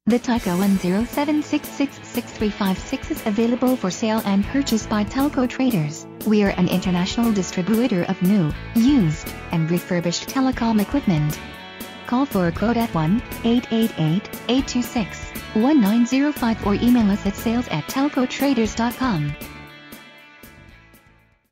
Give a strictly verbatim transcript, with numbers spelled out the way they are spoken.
The Tyco one zero seven six six six three five six is available for sale and purchase by TelcoTraders. We are an international distributor of new, used, and refurbished telecom equipment. Call for a quote at one eight eight eight, eight two six, one nine zero five or email us at sales at telco traders dot com.